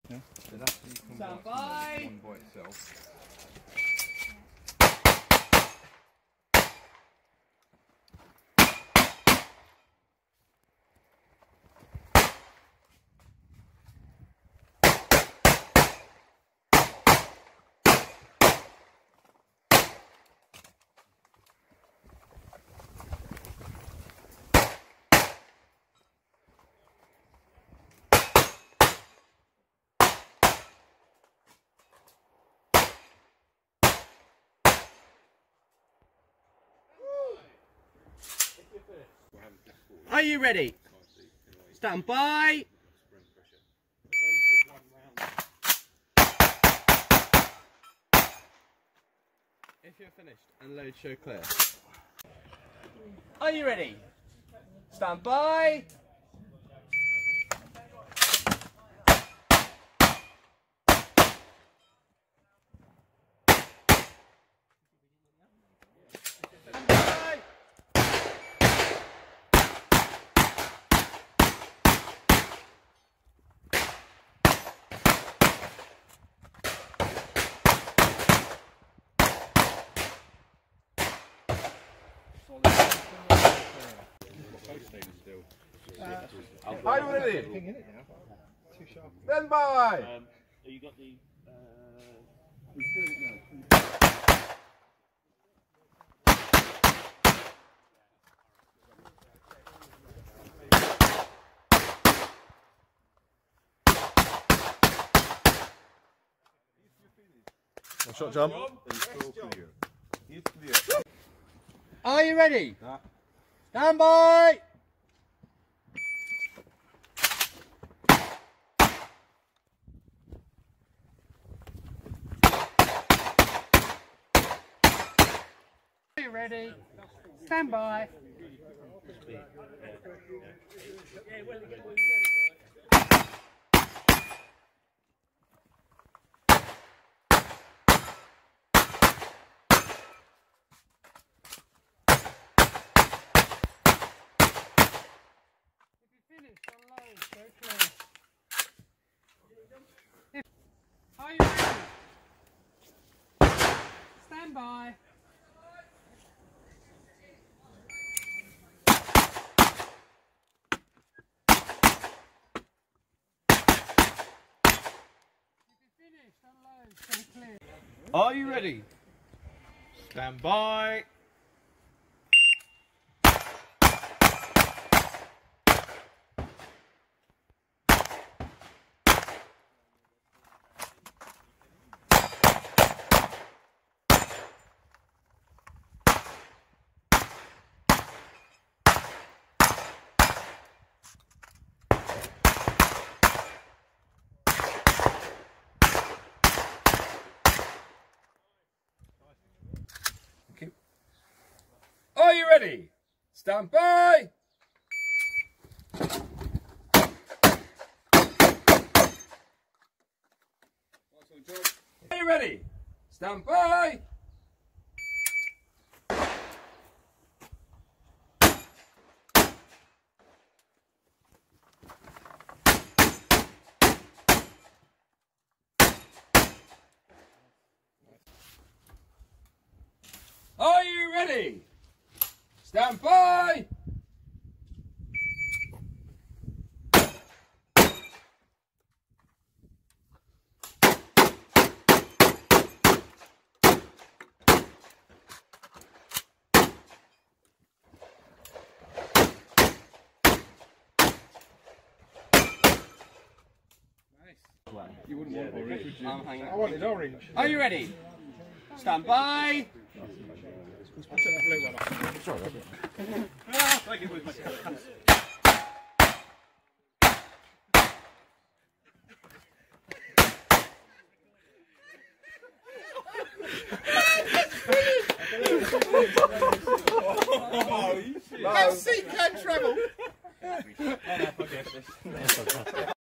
Yeah. So that's when you come back one by itself. Are you ready? Stand by. If you're finished and load show clear. Are you ready? Stand by. Are you ready? Stand by! You got the... One shot jump. He's clear. Are you ready? Stand by. Are you ready? Stand by. Are you ready? Stand by. Are you ready? Stand by. Are you ready? Stand by! Are you ready? Stand by! Are you ready? Stand by! You wouldn't want orange, would you? I wanted orange. Are you ready? Stand by. Have seat can travel.